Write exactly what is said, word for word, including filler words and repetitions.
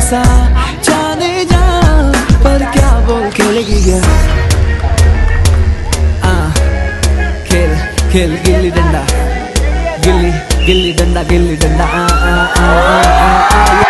सा जाने जा, पर क्या बोल खेलेगी क्या? आ, खेल खेल गिल्ली डंडा, गिल्ली गिल्ली डंडा, गिल्ली डंडा, आ आ आ आ आ, आ,